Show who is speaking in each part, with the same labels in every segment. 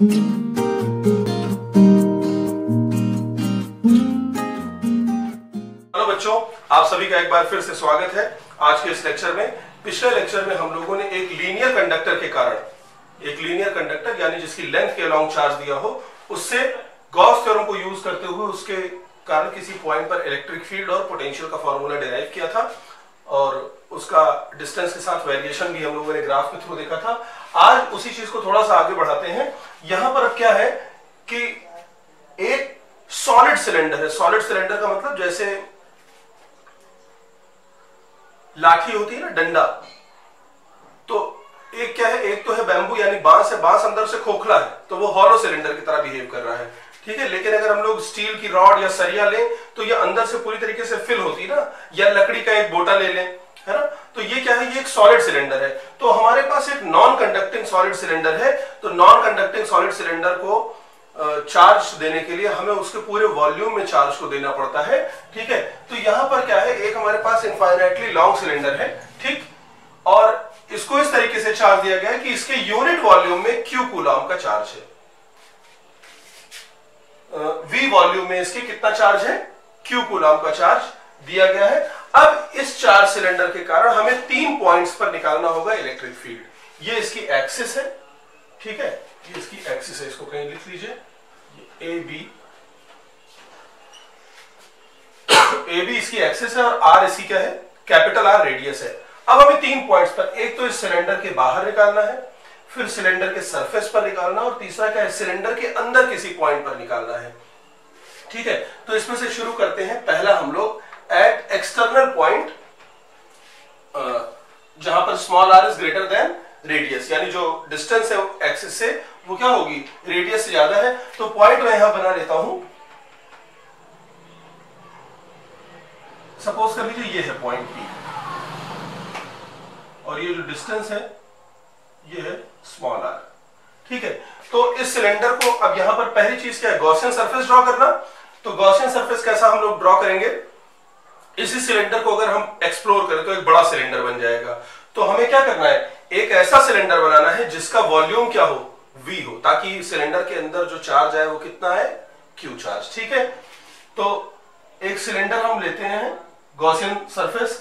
Speaker 1: Hello बच्चों, आप सभी का एक बार फिर से स्वागत है आज के इस लेक्चर में। पिछले लेक्चर में हम लोगों ने एक लीनियर कंडक्टर के कारण, एक लीनियर कंडक्टर यानी जिसकी लेंथ के अलोंग चार्ज दिया हो, उससे गॉस थ्योरम को यूज करते हुए उसके कारण किसी पॉइंट पर इलेक्ट्रिक फील्ड और पोटेंशियल का फॉर्मूला डिराइव किया था और उसका डिस्टेंस के साथ वेरिएशन भी हम लोगों ने ग्राफ के थ्रू देखा था। आज उसी चीज को थोड़ा सा आगे बढ़ाते हैं। यहां पर अब क्या है कि एक सॉलिड सिलेंडर है। सॉलिड सिलेंडर का मतलब जैसे लाठी होती है ना, डंडा, तो एक क्या है, एक तो है बैम्बू यानी बांस है, बांस अंदर से खोखला है तो वो हॉलो सिलेंडर की तरह बिहेव कर रहा है, ठीक है। लेकिन अगर हम लोग स्टील की रॉड या सरिया लें तो ये अंदर से पूरी तरीके से फिल होती है ना, या लकड़ी का एक बोटा ले लें, है ना, तो ये क्या है, ये एक सॉलिड सिलेंडर है। तो हमारे पास एक नॉन कंडक्टिंग सॉलिड सिलेंडर है, तो नॉन कंडक्टिंग सॉलिड सिलेंडर को चार्ज देने के लिए हमें उसके पूरे वॉल्यूम में चार्ज को देना पड़ता है, ठीक है। तो यहां पर क्या है, एक हमारे पास इनफाइनाइटली लॉन्ग सिलेंडर है, ठीक, और इसको इस तरीके से चार्ज दिया गया है कि इसके यूनिट वॉल्यूम में Q कूलम का चार्ज है। V वॉल्यूम में इसके कितना चार्ज है, Q कूलम का चार्ज दिया गया है। अब इस चार्ज सिलेंडर के कारण हमें 3 पॉइंट्स पर निकालना होगा इलेक्ट्रिक फील्ड। ये इसकी एक्सिस है, ठीक है, ये इसकी एक्सिस है, इसको कहीं लिख लीजिए, AB इसकी एक्सिस है और R इसकी क्या है, कैपिटल R रेडियस है। अब हमें 3 पॉइंट्स पर, एक तो इस सिलेंडर के बाहर निकालना है, फिर सिलेंडर के सरफेस पर निकालना, और तीसरा क्या है, सिलेंडर के अंदर किसी पॉइंट पर निकालना है, ठीक है। तो इसमें से शुरू करते हैं। पहला हम लोग एट एक्सटर्नल पॉइंट, जहां पर small r is greater than radius, यानी जो डिस्टेंस है एक्सिस से वो क्या होगी, रेडियस से ज्यादा है। तो पॉइंट मैं यहां बना लेता हूं, सपोज कर लीजिए ये है पॉइंट P और ये जो डिस्टेंस है ये है स्मॉल r, ठीक है। तो इस सिलेंडर को अब यहां पर पहली चीज क्या है, गॉसियन सरफेस ड्रॉ करना। तो गॉसियन सरफेस कैसा हम लोग ड्रॉ करेंगे, इसी सिलेंडर को अगर हम एक्सप्लोर करें तो एक बड़ा सिलेंडर बन जाएगा। तो हमें क्या करना है, एक ऐसा सिलेंडर बनाना है जिसका वॉल्यूम क्या हो, V हो, ताकि सिलेंडर के अंदर जो चार्ज है वो कितना है, Q चार्ज, ठीक है। तो एक सिलेंडर हम लेते हैं गॉसियन सरफेस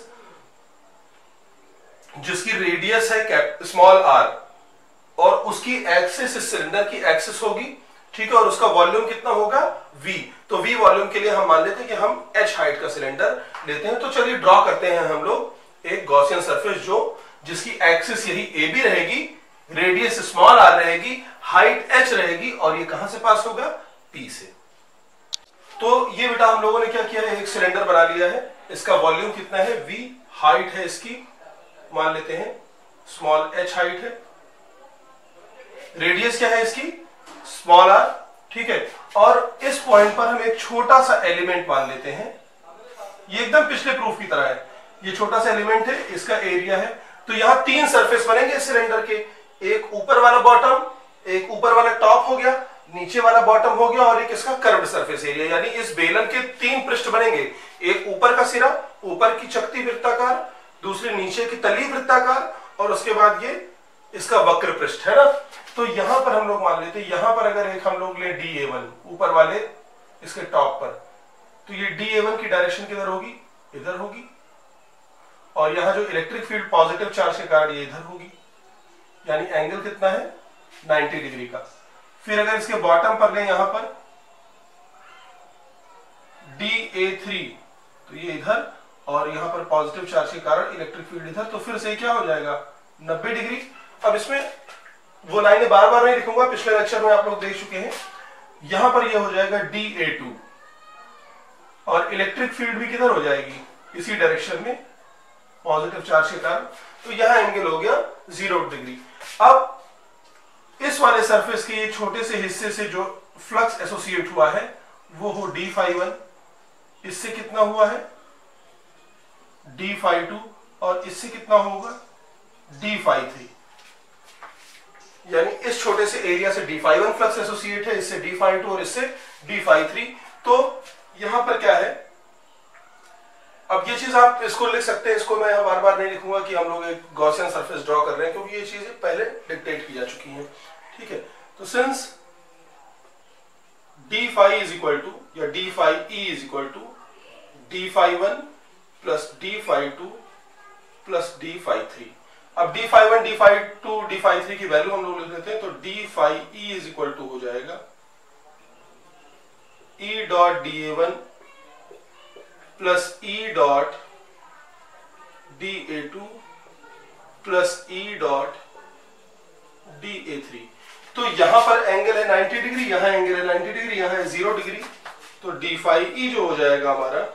Speaker 1: जिसकी रेडियस है स्मॉल r और उसकी एक्सिस इस सिलेंडर की एक्सिस होगी, ठीक है, और उसका वॉल्यूम कितना होगा, V। तो V वॉल्यूम के लिए हम मान लेते हैं कि हम h हाइट का सिलेंडर लेते हैं। तो चलिए ड्रॉ करते हैं हम लोग एक गॉसियन सरफेस जो जिसकी एक्सिस यही AB रहेगी, रेडियस स्मॉल r रहेगी, हाइट h रहेगी, और ये कहां से पास होगा, P से। तो ये बेटा हम लोगों ने क्या किया है, एक सिलेंडर बना लिया है, इसका वॉल्यूम कितना है, V, हाइट है इसकी मान लेते हैं स्मॉल h हाइट है, रेडियस क्या है इसकी, स्मॉल r, ठीक है। और इस पॉइंट पर हम एक छोटा सा एलिमेंट मान लेते हैं, ये एकदम पिछले प्रूफ की तरह है, ये छोटा सा एलिमेंट है, इसका एरिया है। तो यहां 3 सरफेस बनेंगे इस सिलेंडर के, एक ऊपर वाला बॉटम, एक ऊपर वाला टॉप हो गया, नीचे वाला बॉटम हो गया, और एक इसका कर्व्ड सरफेस एरिया, यानी इस बेलन के 3 पृष्ठ बनेंगे, एक ऊपर का सिरा, ऊपर की चकती वृत्ताकार, दूसरी नीचे की तली वृत्ताकार, और उसके बाद ये इसका वक्र पृष्ठ है ना। तो यहां पर हम लोग मान लेते हैं, यहां पर अगर एक हम लोग ले DA1 ऊपर वाले इसके टॉप पर, तो ये DA1 की डायरेक्शन किधर होगी, इधर होगी, और यहां जो इलेक्ट्रिक फील्ड पॉजिटिव चार्ज के कारण ये इधर होगी, यानी एंगल कितना है, 90 डिग्री का। फिर अगर इसके बॉटम पर लें यहां पर DA3, तो ये इधर, और यहां पर पॉजिटिव चार्ज के कारण इलेक्ट्रिक फील्ड इधर, तो फिर से क्या हो जाएगा, 90 डिग्री। अब इसमें वो लाइनें बार बार नहीं लिखूंगा, पिछले लेक्चर में आप लोग देख चुके हैं। यहां पर ये हो जाएगा DA2, और इलेक्ट्रिक फील्ड भी किधर हो जाएगी, इसी डायरेक्शन में, पॉजिटिव चार्ज के कारण। तो यहां एंगल हो गया 0 डिग्री। अब इस वाले सरफेस के ये छोटे से हिस्से से जो फ्लक्स एसोसिएट हुआ है वो हो d∅1, इससे कितना हुआ है, d∅2, और इससे कितना होगा, d∅3, यानी इस छोटे से एरिया से d∅1 फ्लक्स एसोसिएट है, इससे d∅2 और इससे d∅3। तो यहां पर क्या है, अब ये चीज आप इसको लिख सकते हैं, इसको मैं बार बार नहीं लिखूंगा कि हम लोग एक गॉसियन सरफेस ड्रॉ कर रहे हैं, क्योंकि ये चीजें पहले डिक्टेट की जा चुकी हैं, ठीक है। तो since D phi is equal to या D phi E is equal to D phi one plus D phi two plus D phi three. अब D phi one, D phi two, D phi three की value हम लोग लिख लेते हैं, तो D phi E is equal to हो जाएगा E dot D A one plus E dot D A two plus E dot D A three. तो यहां पर एंगल है 90 डिग्री, यहां एंगल है 90 डिग्री, यहां है 0 डिग्री, तो डी फाई ई जो हो जाएगा हमारा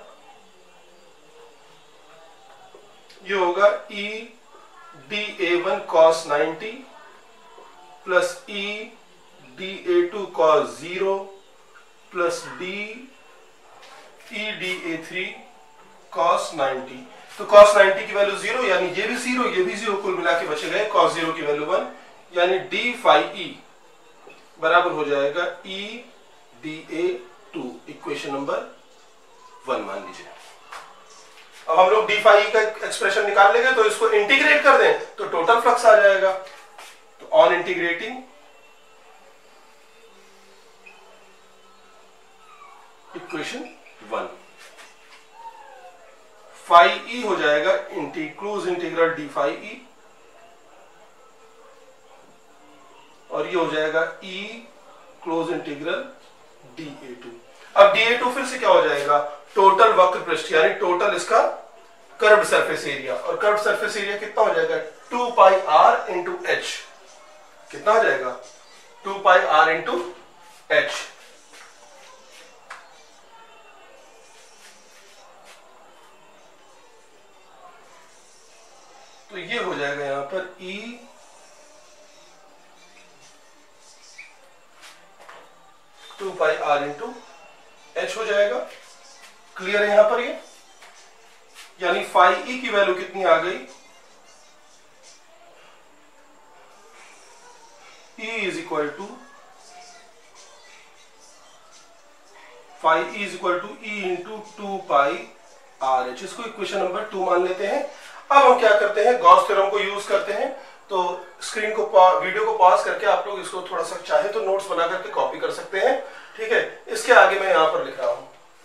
Speaker 1: ये होगा E D A one cos 90 plus E D A two cos 0 plus D E D A three cos 90। तो कॉस 90 की वैल्यू 0, यानी ये भी 0, ये भी 0, कुल मिला के बचे गए कॉस 0 की वैल्यू 1, यानी डी फाई ई बराबर हो जाएगा E D A two, equation number 1 मान लीजिए। अब हम लोग डी फाई का एक्सप्रेशन निकाल लेंगे, तो इसको इंटीग्रेट कर दें तो टोटल फ्लक्स आ जाएगा। तो on integrating equation 1, phi E हो जाएगा closed integral D phi E, और ये हो जाएगा E closed integral D A two. अब डी ए टू फिर से क्या हो जाएगा, टोटल वक्र पृष्ठ, यानी टोटल इसका कर्व्ड सरफेस एरिया, और कर्व्ड सरफेस एरिया कितना हो जाएगा 2 पाई आर इंटू एच। कितना हो जाएगा 2 पाई आर इंटू एच। तो ये हो जाएगा यहां पर E 2 pi R into H हो जाएगा। क्लियर है यहां पर ये, यानी फाई ई की वैल्यू कितनी आ गई, E is equal to phi E is equal to E into 2 pi R H. इसको इक्वेशन नंबर 2 मान लेते हैं। अब हम क्या करते हैं, गॉस थ्योरम को यूज करते हैं। तो स्क्रीन को वीडियो को पॉज करके आप लोग इसको थोड़ा सा चाहे तो नोट्स बना करके कॉपी कर सकते हैं, ठीक है। इसके आगे मैं यहां पर लिख रहा हूं।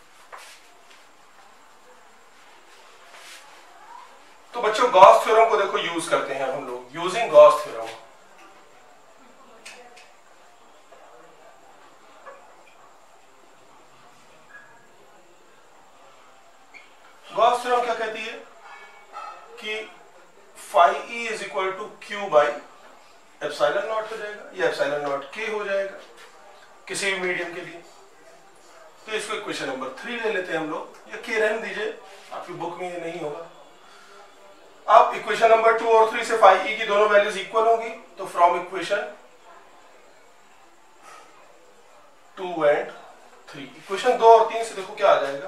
Speaker 1: तो बच्चों गॉस थ्योरम को देखो यूज करते हैं हम लोग, using Gauss theorem. Gauss theorem क्या कहती है कि phi E is equal to Q by epsilon naught हो जाएगा, या एप्सिलॉन नॉट के हो जाएगा किसी भी मीडियम के लिए। तो इसको इक्वेशन नंबर 3 ले लेते हैं हम लोग, या के रहने दीजिए, आपकी बुक में ये नहीं होगा। अब इक्वेशन नंबर 2 और 3 से फाई ई की दोनों वैल्यूज इक्वल होंगी, तो फ्रॉम इक्वेशन 2 एंड 3, इक्वेशन 2 और 3 से देखो क्या आ जाएगा,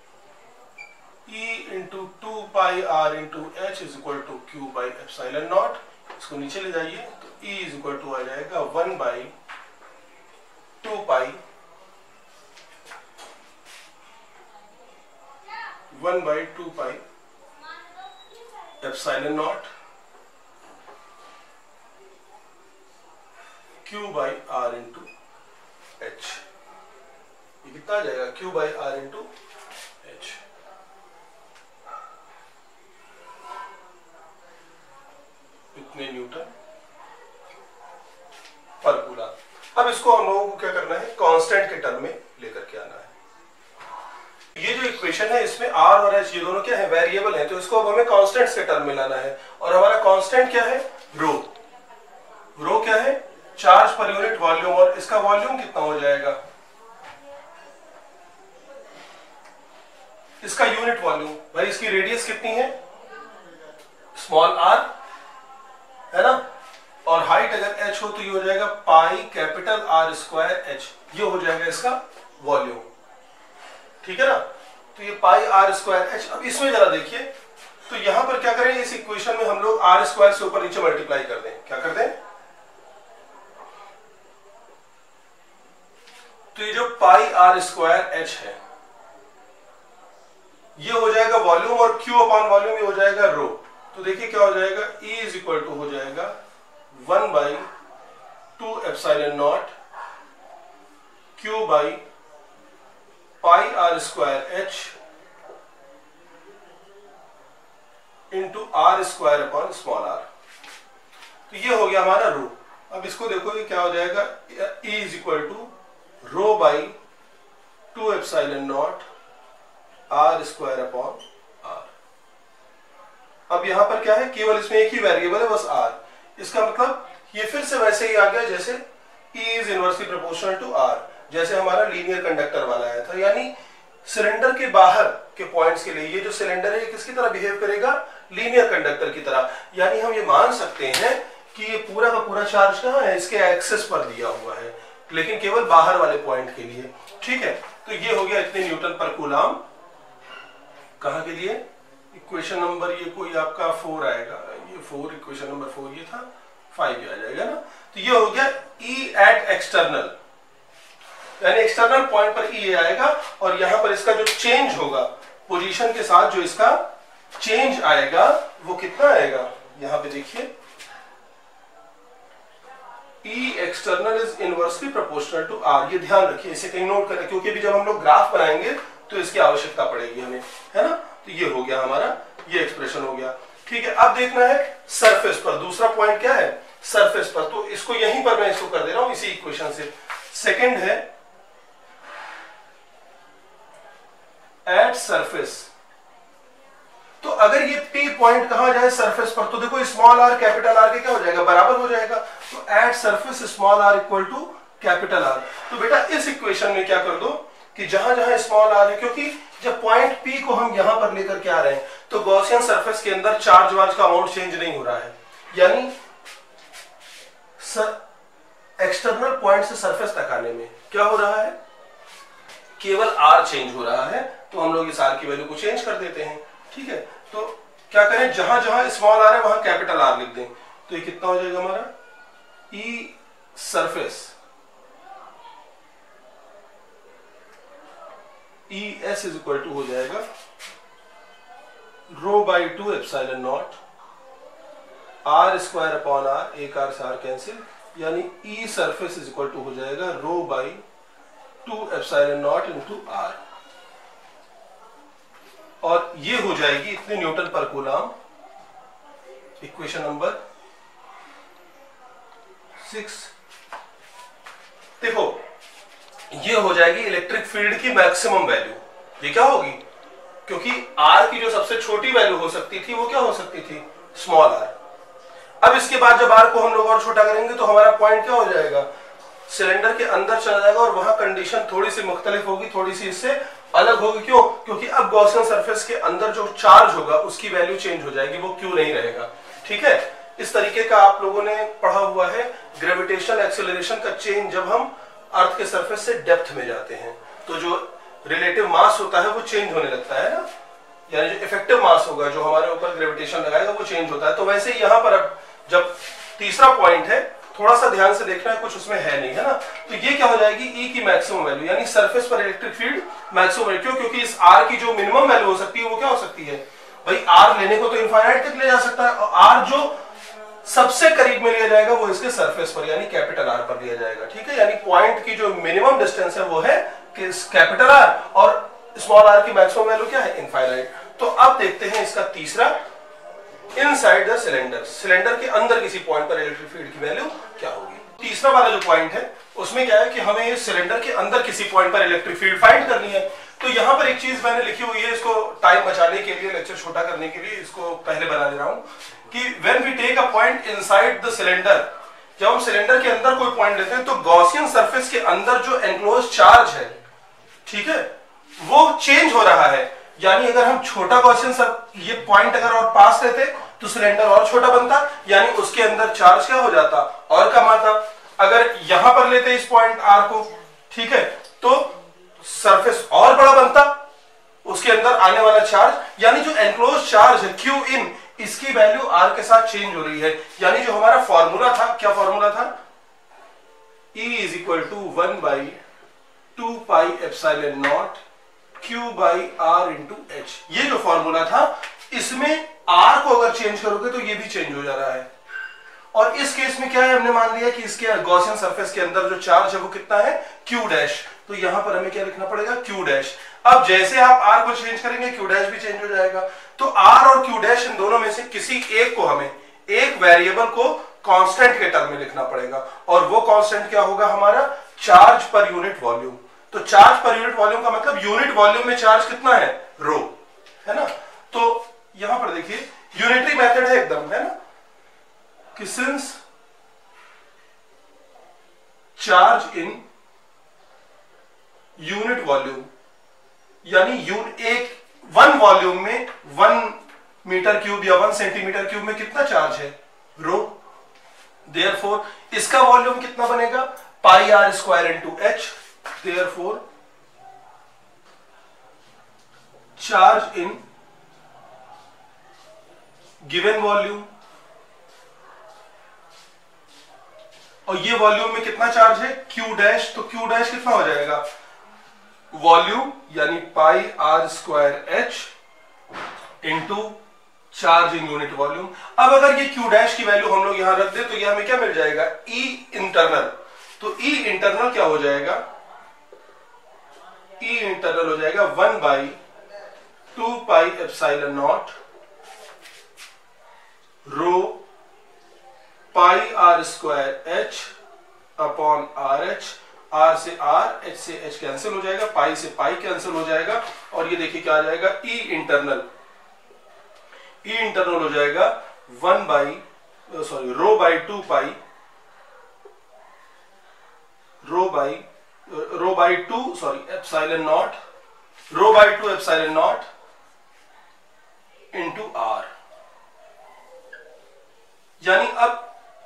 Speaker 1: E into 2 pi R into H is equal to Q by epsilon naught. इसको नीचे ले जाइए तो E इज इक्वल टू आ जाएगा 1 by 2 pi 1 by 2 pi epsilon naught Q by R into H. ये कितना आ जाएगा, Q by R into H. इतने न्यूटन पर कूलम। अब इसको हम लोगों को क्या करना है, कांस्टेंट के टर्म में लेकर के आना है। ये जो इक्वेशन है इसमें r और h ये दोनों क्या है, वेरिएबल है, तो इसको अब हमें कांस्टेंट्स के टर्म में लाना है। और हमारा कांस्टेंट क्या है, रो। रो क्या है, चार्ज पर यूनिट वॉल्यूम, और इसका वॉल्यूम कितना हो जाएगा, इसका यूनिट वॉल्यूम। भाई इसकी रेडियस कितनी है, स्मॉल r है ना, और हाइट अगर h हो तो ये हो जाएगा pi capital R square h, ये हो जाएगा इसका वॉल्यूम, ठीक है ना। तो ये पाई R स्क्वायर h। अब इसमें जरा देखिए, तो यहां पर क्या करें, इस इक्वेशन में हम लोग R स्क्वायर से ऊपर नीचे मल्टीप्लाई कर दें। क्या कर दें, तो ये जो पाई R स्क्वायर h है ये हो जाएगा वॉल्यूम, और Q अपॉन वॉल्यूम ये हो जाएगा रो। तो देखिए क्या हो जाएगा, E इज इक्वल टू हो जाएगा 1 by 2 epsilon naught Q by pi R square H into R square upon small R. तो ये हो गया हमारा रो। अब इसको देखो ये क्या हो जाएगा, E is equal to rho by 2 epsilon naught R square upon R. अब यहां पर क्या है, केवल इसमें एक ही वेरिएबल है बस आर। इसका मतलब ये फिर से वैसे ही आ गया जैसे E is inversely proportional to R, जैसे हमारा लीनियर कंडक्टर वाला आया था। यानी सिलेंडर के बाहर के पॉइंट्स के लिए ये जो सिलेंडर है किसकी तरह बिहेव करेगा, लीनियर कंडक्टर की तरह। यानी हम ये मान सकते हैं कि ये पूरा का पूरा चार्ज कहाँ है, इसके एक्सेस पर दिया हुआ है, लेकिन केवल बाहर वाले पॉइंट के लिए। ठीक है, तो ये हो गया इतने न्यूटन पर कूलाम। कहाँ के लिए, इक्वेशन नंबर ये कोई आपका 4 आएगा, ये 4 इक्वेशन नंबर 4 ये था, 5 आ जाएगा ना। तो ये हो गया E एट एक्सटर्नल, यानी एक्सटर्नल पॉइंट पर E आएगा। और यहां पर इसका जो चेंज होगा पोजीशन के साथ, जो इसका चेंज आएगा वो कितना आएगा, यहां पे देखिए E external is inversely proportional to R। ये ध्यान रखिए, इसे कहीं नोट करें, क्योंकि भी जब हम लोग ग्राफ बनाएंगे तो इसकी आवश्यकता पड़ेगी हमें, है ना। तो ये हो गया हमारा, ये एक्सप्रेशन हो गया। ठीक है, अब देखना है सरफेस पर। दूसरा पॉइंट क्या है, सरफेस पर। तो इसको यहीं पर मैं इसको कर दे रहा हूं इसी इक्वेशन से। सेकंड है एट सरफेस। तो अगर ये P पॉइंट कहां जाए सरफेस पर, तो देखो स्मॉल r कैपिटल R के क्या हो जाएगा, बराबर हो जाएगा। तो at surface small r equal to capital R। तो बेटा इस इक्वेशन में क्या कर दो कि जहां जहां स्मॉल r है, क्योंकि जब पॉइंट P को हम यहां पर लेकर के आ रहे हैं तो गॉसियन सरफेस के अंदर चार्ज वार्ज का अमाउंट चेंज नहीं हो रहा है। यानी एक्सटर्नल पॉइंट से सरफेस तक आने में क्या हो रहा है, केवल R चेंज हो रहा है। तो हम लोग इस R की वैल्यू को चेंज कर देते हैं। ठीक है, तो क्या करें, जहां जहां स्मॉल r है वहां कैपिटल R लिख दें। तो ये कितना हो जाएगा हमारा, E surface ES is equal to हो जाएगा rho by 2 epsilon naught R square upon R, एक R से R कैंसिल, यानी E surface is equal to हो जाएगा rho by 2 epsilon naught into R। और ये हो जाएगी इतने न्यूटन पर कूलाम, इक्वेशन नंबर 6। देखो ये हो जाएगी इलेक्ट्रिक फील्ड की मैक्सिमम वैल्यू। ये क्या होगी, क्योंकि R की जो सबसे छोटी वैल्यू हो सकती थी वो क्या हो सकती थी, स्मॉल r। अब इसके बाद जब R को हम लोग और छोटा करेंगे तो हमारा पॉइंट क्या हो जाएगा, सिलेंडर के अंदर चला जाएगा। और वहां कंडीशन थोड़ी सी मुख्तलिफ होगी, थोड़ी सी इससे अलग होगी। क्यों, क्योंकि अब गॉसियन सरफेस के अंदर जो चार्ज होगा उसकी वैल्यू चेंज हो जाएगी, वो क्यू नहीं रहेगा। ठीक है, इस तरीके का आप लोगों ने पढ़ा हुआ है ग्रेविटेशनल एक्सेलरेशन का चेंज। जब हम अर्थ के सरफेस से डेप्थ में जाते हैं तो जो रिलेटिव मास होता है वो चेंज होने लगता है ना, यानी जो इफेक्टिव मास होगा जो हमारे ऊपर ग्रेविटेशन लगाएगा वो चेंज होता है। तो वैसे ही यहाँ पर अब जब तीसरा पॉइंट है, थोड़ा सा ध्यान से देखना है, कुछ उसमें है नहीं, है ना। तो ये क्या हो जाएगी, E की मैक्सिमम वैल्यू, यानी सरफेस पर इलेक्ट्रिक फील्ड मैक्सिमम वैल्यू। क्यों, क्योंकि इस R की जो मिनिमम वैल्यू हो सकती है वो क्या हो सकती है भाई, R लेने को तो इनफाइनाइट तक ले जा सकता है, और R जो सबसे करीब में लिया जाएगा वो इसके सरफेस पर, यानी कैपिटल R पर लिया जाएगा। ठीक है, यानी पॉइंट की जो मिनिमम डिस्टेंस है वो है कैपिटल R, और स्मॉल r की मैक्सिमम वैल्यू क्या है, इनफाइनाइट। तो अब देखते हैं इसका तीसरा, इनसाइड द सिलेंडर, सिलेंडर के अंदर किसी पॉइंट पर इलेक्ट्रिक फील्ड की वैल्यू क्या होगी। तीसरा वाला जो पॉइंट है उसमें क्या है कि हमें ये सिलेंडर के अंदर किसी पॉइंट पर इलेक्ट्रिक फील्ड फाइंड करनी है। तो यहां पर एक चीज मैंने लिखी हुई है, इसको टाइम बचाने के लिए, लेक्चर छोटा करने के लिए इसको पहले बना दे रहा हूं कि when we take a point inside the cylinder, जब हम सिलेंडर के अंदर कोई पॉइंट लेते हैं तो गॉसियन सरफेस के अंदर जो एनक्लोज चार्ज है, ठीक है, वो चेंज हो रहा है। यानी अगर हम छोटा गॉसियन ये पॉइंट अगर और पास रहते तो सिलेंडर और छोटा बनता, यानी उसके अंदर चार्ज क्या हो जाता, और कम आता। अगर यहां पर लेते इस पॉइंट R को, ठीक है, तो सरफेस और बड़ा बनता, उसके अंदर आने वाला चार्ज, यानी जो एनक्लोज चार्ज है Q इन, इसकी वैल्यू R के साथ चेंज हो रही है। यानी जो हमारा फॉर्मूला था, क्या फॉर्मूला था, E is equal to 1/2 pi epsilon naught Q by R into H। ये जो फॉर्मूला था, इसमें R को अगर चेंज करोगे तो ये भी चेंज हो जा रहा है। और इस केस में क्या है, हमने मान लिया कि इसके गॉसियन सरफेस के अंदर जो चार्ज है वो कितना है, Q डैश। तो यहां पर हमें क्या लिखना पड़ेगा, क्यू डैश। अब जैसे आप आर को चेंज करेंगे क्यू डैश भी चेंज हो जाएगा। तो आर और क्यू डैश इन दोनों में से किसी एक को हमें, एक वेरिएबल को कांस्टेंट के टर्म में लिखना पड़ेगा, और वो कांस्टेंट क्या होगा हमारा, चार्ज पर यूनिट वॉल्यूम। तो चार्ज पर यूनिट वॉल्यूम का मतलब यूनिट वॉल्यूम में चार्ज कितना है, रो, है ना। तो यहां पर देखिए यूनिटरी मेथड है एकदम, है ना, कि since charge in unit volume, यानी एक वन वॉल्यूम में 1 मीटर क्यूब या 1 सेंटीमीटर क्यूब में कितना चार्ज है, रो। देयरफॉर इसका वॉल्यूम कितना बनेगा, pi R square into H. Therefore charge in given volume, और ये वॉल्यूम में कितना चार्ज है, क्यू डैश। तो क्यू डैश कितना हो जाएगा, वॉल्यूम यानी pi R square H into charge in unit volume. अब अगर ये क्यू डैश की वैल्यू हम लोग यहां रख दे तो ये हमें क्या मिल जाएगा, ई इंटरनल। तो ई इंटरनल क्या हो जाएगा, ई इंटरनल हो जाएगा 1/2 pi epsilon naught rho pi R square H upon R H. R से आर, एच से एच कैंसिल हो जाएगा, पाई से पाई कैंसिल हो जाएगा, और ये देखिए क्या आ जाएगा, ई इंटरनल हो जाएगा rho by 2 pi, rho by 2 epsilon naught, rho by 2 epsilon naught into R. यानी अब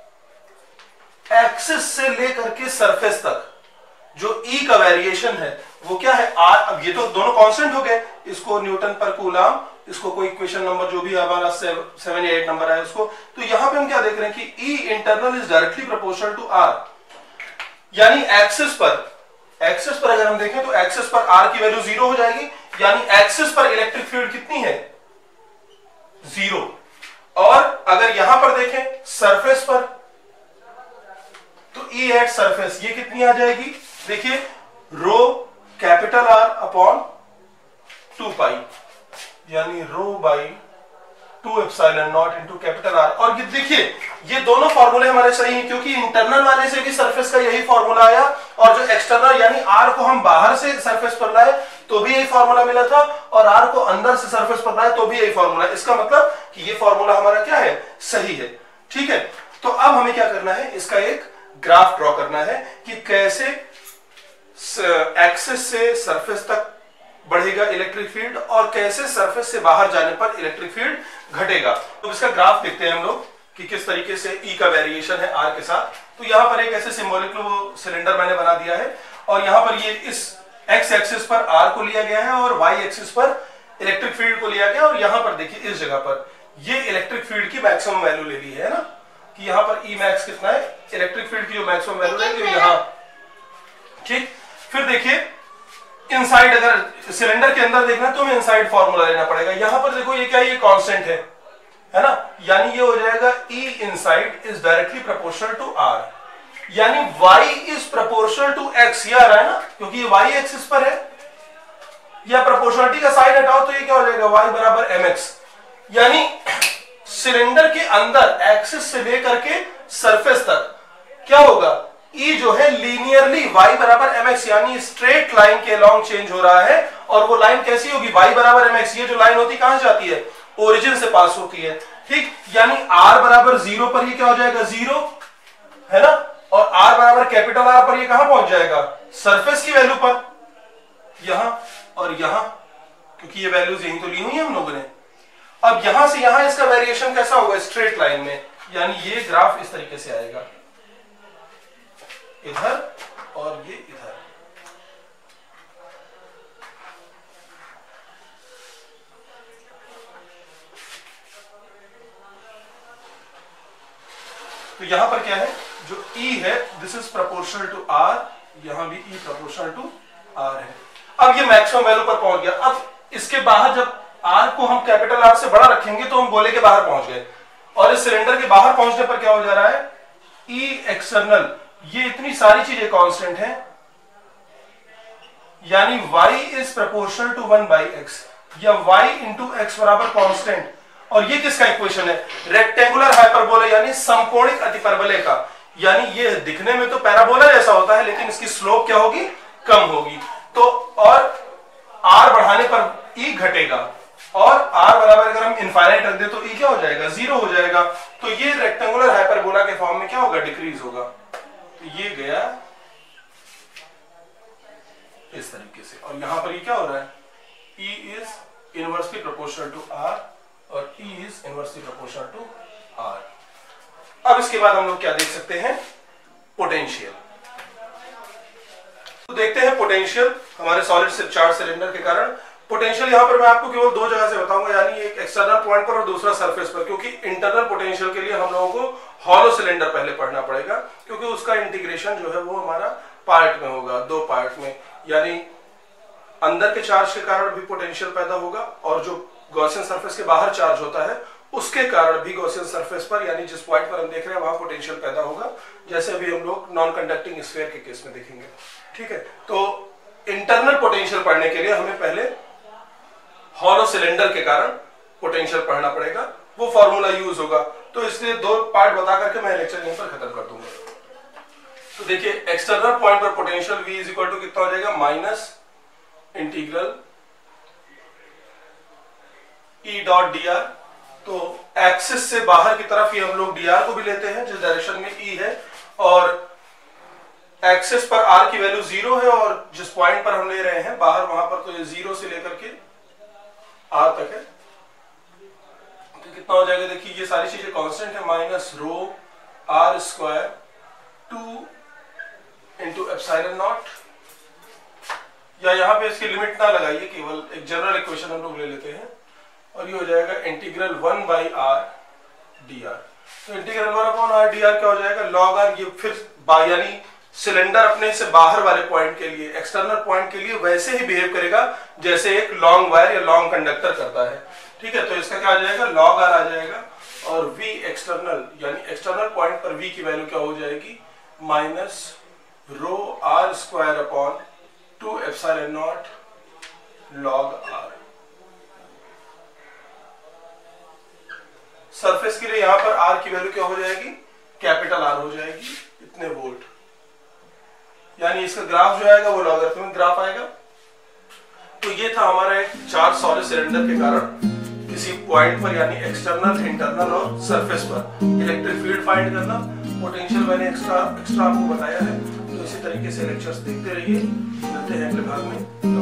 Speaker 1: एक्सिस से लेकर के सरफेस तक जो ई का वेरिएशन है वो क्या है, आर। अब ये तो दोनों कांस्टेंट हो गए, इसको न्यूटन पर कूलाम, इसको कोई इक्वेशन नंबर जो भी हमारा 7 या 8 नंबर है उसको। तो यहां पे हम क्या देख रहे हैं कि E internal is directly proportional to R, यानी एक्सिस पर अगर हम देखें तो एक्सिस पर आर की वैल्यू 0 हो जाएगी, यानी एक्सिस पर इलेक्ट्रिक फील्ड कितनी है, 0। और अगर यहां पर देखें सरफेस पर, तो ई एट सरफेस ये कितनी आ जाएगी, देखिए rho capital R upon 2 pi, यानी rho by 2 epsilon naught into capital R. और ये देखिए ये दोनों फॉर्मूले हमारे सही हैं, क्योंकि इंटरनल वाले से भी सरफेस का यही फॉर्मूला आया, और जो एक्सटर्नल यानी आर को हम बाहर से सरफेस पर लाए तो भी यही फॉर्मूला मिला था, और आर को अंदर से सरफेस पर लाए तो भी यही फॉर्मूला। इसका मतलब कि ये फॉर्मूला हमारा क्या है, सही है, ठीक है। तो अब हमें क्या करना है, इसका एक ग्राफ ड्रॉ करना है कि कैसे एक्सिस से सरफेस तक बढ़ेगा इलेक्ट्रिक फील्ड और कैसे सरफेस से बाहर जाने पर इलेक्ट्रिक फील्ड घटेगा। तो इसका ग्राफ देखते हैं हम लोग कि किस तरीके से ई का वेरिएशन है आर के साथ। तो यहां पर एक ऐसे सिंबॉलिक वो सिलेंडर मैंने बना दिया है, और यहां पर ये इस एक्स एक्सिस पर आर को लिया गया है और वाई एक्सिस पर इलेक्ट्रिक फील्ड को लिया गया, और यहां पर देखिए इस जगह पर ये इलेक्ट्रिक फील्ड की मैक्सिमम वैल्यू ले ली है ना, कि यहां पर ई मैक्स कितना है, इलेक्ट्रिक फील्ड की जो मैक्सिमम वैल्यू है यहां, ठीक। फिर देखिए इनसाइड, अगर सिलेंडर के अंदर देखना तो हमें इनसाइड फॉर्मूला लेना पड़ेगा। यहां पर देखो ये क्या है, ये कांस्टेंट है ना, यानी ये हो जाएगा E inside is directly proportional to R, यानी Y is proportional to X। ये आ रहा है ना, क्योंकि ये Y एक्सिस पर है, या प्रोपोर्शनलिटी का साइन हटाओ तो ये क्या हो जाएगा, Y बराबर mx। यानी सिलेंडर के अंदर एक्सिस से लेकर के सरफेस तक क्या होगा, E जो है लीनियरली y बराबर mx, यानी स्ट्रेट लाइन के अलोंग चेंज हो रहा है। और वो लाइन कैसी होगी, y बराबर mx। ये जो लाइन होती है कहां से जाती है, ओरिजिन से पास होती है, ठीक। यानी r बराबर 0 पर ये क्या हो जाएगा, 0, है ना, और r बराबर कैपिटल R पर ये कहां पहुंच जाएगा, सरफेस की वैल्यू पर, यहां और यहां, क्योंकि ये वैल्यूज यहीं तो ली हुई है हम लोगों ने। अब यहां से यहां इसका वेरिएशन कैसा होगा, स्ट्रेट लाइन में, यानी ये ग्राफ इस तरीके से आएगा, इधर और ये इधर। तो यहां पर क्या है, जो E है this is proportional to R, यहां भी E प्रोपोर्शनल टू R है। अब ये मैक्सिमम वैल्यू पर पहुंच गया। अब इसके बाहर जब R को हम कैपिटल R से बड़ा रखेंगे तो हम गोले के बाहर पहुंच गए, और इस सिलेंडर के बाहर पहुंचने पर क्या हो जा रहा है, E एक्सटर्नल, ये इतनी सारी चीजें कांस्टेंट हैं, यानी y is proportional to 1/x या y इंटू एक्स बराबर कांस्टेंट। और ये किसका इक्वेशन है? रेक्टेंगुलर हाइपरबोला यानी समकोणिक अतिपरवलय का। यानी ये दिखने में तो पैराबोला जैसा होता है लेकिन इसकी स्लोप क्या होगी? कम होगी। तो और r बढ़ाने पर e घटेगा और r बराबर अगर हम इनफाइनाइट रख दे तो e क्या हो जाएगा? 0 हो जाएगा। तो ये रेक्टेंगुलर हाइपरबोला के फॉर्म में क्या होगा? डिक्रीज होगा। तो ये गया इस तरीके से। और यहां पर ये क्या हो रहा है? E is inversely proportional to r और E is inversely proportional to r। अब इसके बाद हम लोग क्या देख सकते हैं? पोटेंशियल। तो देखते हैं पोटेंशियल हमारे सॉलिड से चार्ज सिलेंडर के कारण। पोटेंशियल यहां पर मैं आपको केवल दो जगह से बताऊंगा, यानी एक एक्सटर्नल पॉइंट पर और दूसरा सरफेस पर, क्योंकि इंटरनल पोटेंशियल के लिए हम लोगों को हॉलो सिलेंडर पहले पढ़ना पड़ेगा, क्योंकि उसका इंटीग्रेशन जो है वो हमारा पार्ट में होगा, दो पार्ट में। यानी अंदर के चार्ज के कारण भी पोटेंशियल पैदा होगा और जो गॉसियन सरफेस के बाहर चार्ज होता है उसके कारण भी गॉसियन सरफेस पर, यानी जिस पॉइंट पर हम देख रहे हैं वहां पोटेंशियल पैदा होगा, जैसे अभी हम लोग नॉन कंडक्टिंग स्फीयर के केस में देखेंगे। ठीक है, तो इंटरनल पोटेंशियल पढ़ने के लिए हमें पहले हॉलो सिलेंडर के कारण पोटेंशियल पढ़ना पड़ेगा, वो फॉर्मूला यूज होगा। तो इसलिए दो पार्ट बता करके मैं लेक्चर यहीं पर खत्म कर दूंगा। तो देखिए एक्सटर्नल पॉइंट पर potential V is equal to कितना हो जाएगा? Minus integral E dot dr। तो एक्सिस से बाहर की तरफ ये हम लोग dr को भी लेते हैं जिस डायरेक्शन में E है, और एक्सिस पर r की वैल्यू 0 है और जिस पॉइंट पर हम ले रहे हैं बाहर वहां पर, तो ये 0 से लेकर के r तक है। तो कितना हो जाएगा? देखिए ये सारी चीजें कांस्टेंट है, minus rho r square 2 into epsilon naught, या यहाँ पे इसकी लिमिट ना लगाइए, केवल एक जनरल इक्वेशन हम लोग ले लेते हैं और ये हो जाएगा इंटीग्रल 1/r dr। तो इंटीग्रल 1/r dr क्या हो जाएगा? log r। ये फिर यानी सिलेंडर अपने से बाहर वाले पॉइंट के लिए, एक्सटर्नल पॉइंट के लिए वैसे ही बिहेव करेगा जैसे एक लॉन्ग वायर या लॉन्ग कंडक्टर करता है। ठीक है, तो इसका क्या आ जाएगा? log r आ जाएगा और v एक्सटर्नल यानी एक्सटर्नल पॉइंट पर v की वैल्यू क्या हो जाएगी? Minus rho r square upon 2 epsilon naught log r। Surface के लिए यहां पर r की वैल्यू क्या हो जाएगी? कैपिटल R हो जाएगी, इतने वोल्ट। यानी इसका ग्राफ जो आएगा वो लॉगरिथमिक ग्राफ आएगा। तो ये था हमारा एक चार्ज सॉलिड सिलेंडर के कारण किसी पॉइंट पर, यानी एक्सटर्नल, इंटरनल और सरफेस पर इलेक्ट्रिक फील्ड फाइंड करना। पोटेंशियल मैंने एक्स्ट्रा आपको बताया है। तो इसी तरीके से लेक्चर्स देखते रहिए, मिलते हैं अगले भाग में।